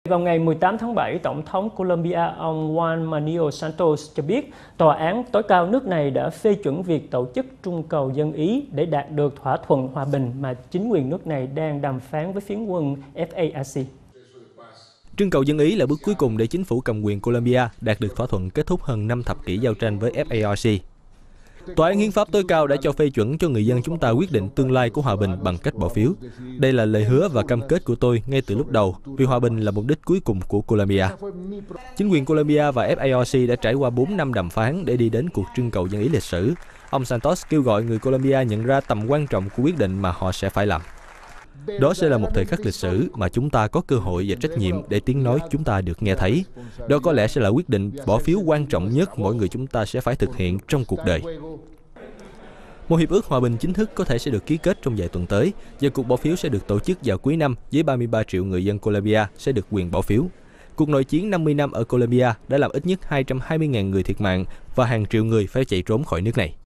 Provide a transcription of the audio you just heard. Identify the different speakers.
Speaker 1: Vào ngày 18 tháng 7, Tổng thống Colombia ông Juan Manuel Santos cho biết tòa án tối cao nước này đã phê chuẩn việc tổ chức trưng cầu dân Ý để đạt được thỏa thuận hòa bình mà chính quyền nước này đang đàm phán với phiến quân FARC.
Speaker 2: Trưng cầu dân Ý là bước cuối cùng để chính phủ cầm quyền Colombia đạt được thỏa thuận kết thúc hơn 5 thập kỷ giao tranh với FARC. Tòa án Hiến pháp tối cao đã cho phê chuẩn cho người dân chúng ta quyết định tương lai của hòa bình bằng cách bỏ phiếu. Đây là lời hứa và cam kết của tôi ngay từ lúc đầu, vì hòa bình là mục đích cuối cùng của Colombia. Chính quyền Colombia và FARC đã trải qua 4 năm đàm phán để đi đến cuộc trưng cầu dân Ý lịch sử. Ông Santos kêu gọi người Colombia nhận ra tầm quan trọng của quyết định mà họ sẽ phải làm. Đó sẽ là một thời khắc lịch sử mà chúng ta có cơ hội và trách nhiệm để tiếng nói chúng ta được nghe thấy. Đó có lẽ sẽ là quyết định bỏ phiếu quan trọng nhất mỗi người chúng ta sẽ phải thực hiện trong cuộc đời. Một hiệp ước hòa bình chính thức có thể sẽ được ký kết trong vài tuần tới, và cuộc bỏ phiếu sẽ được tổ chức vào cuối năm với 33 triệu người dân Colombia sẽ được quyền bỏ phiếu. Cuộc nội chiến 50 năm ở Colombia đã làm ít nhất 220.000 người thiệt mạng và hàng triệu người phải chạy trốn khỏi nước này.